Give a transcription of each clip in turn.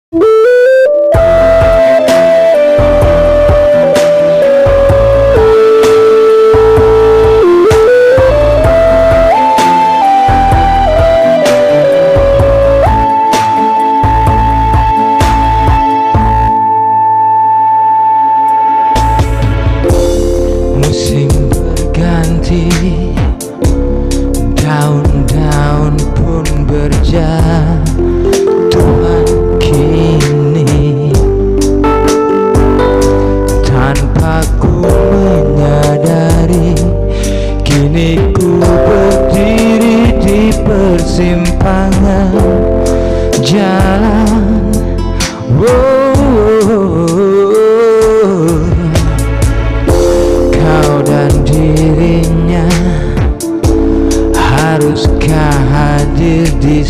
Musim berganti, daun-daun pun berjatuhan kini. Tanpa ku menyadari, kini ku berdiri di persimpangan jalan. Kau dan dirinya, haruskah hadir di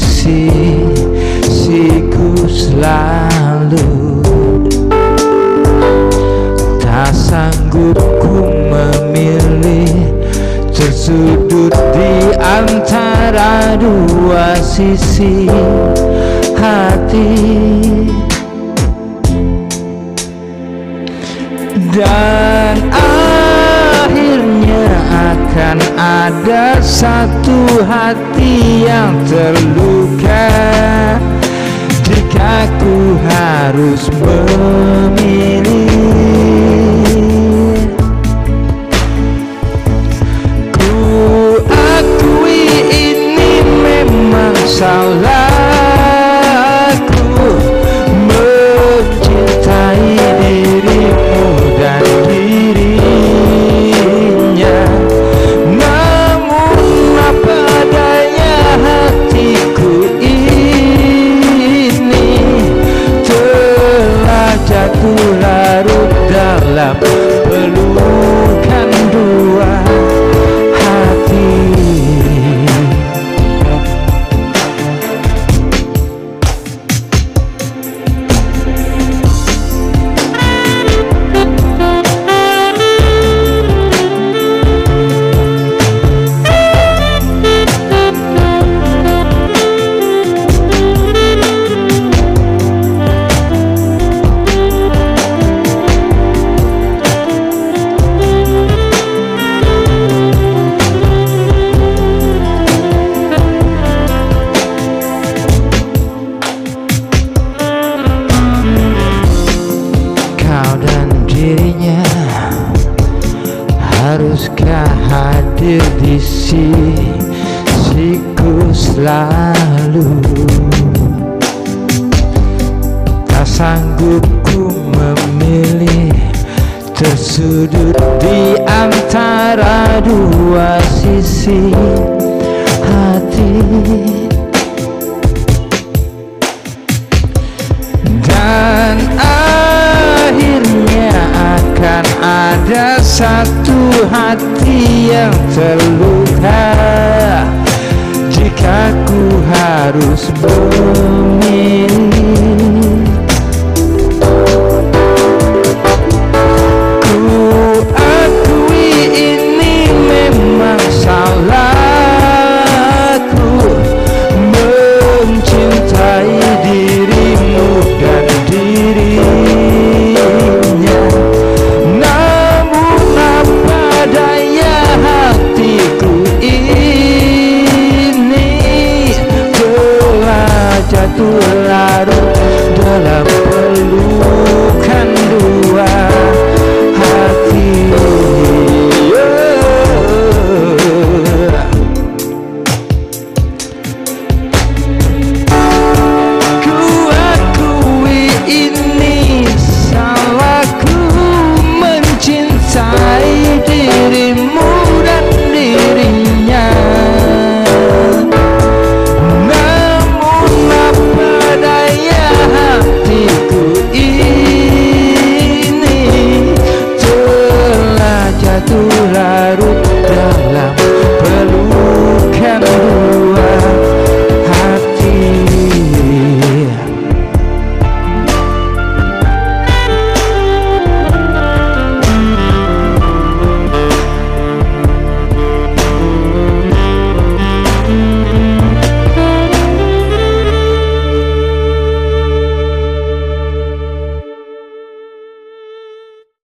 sisiku selalu? Tak sanggup ku memilih, tersudut di antara dua sisi hati. Dan akhirnya akan ada satu hati yang terluka jika ku harus memilih. Ku akui ini memang salahku, mencintai dirimu dan dirinya. Namun apa daya, hatiku ini telah jatuh larut dalam pelukan dua hati. Dirinya, haruskah hadir di sisiku selalu? Tak sanggup ku memilih, tersudut di antara dua sisi hati. Dan akhirnya akan ada satu hati yang terluka jika ku harus memilih.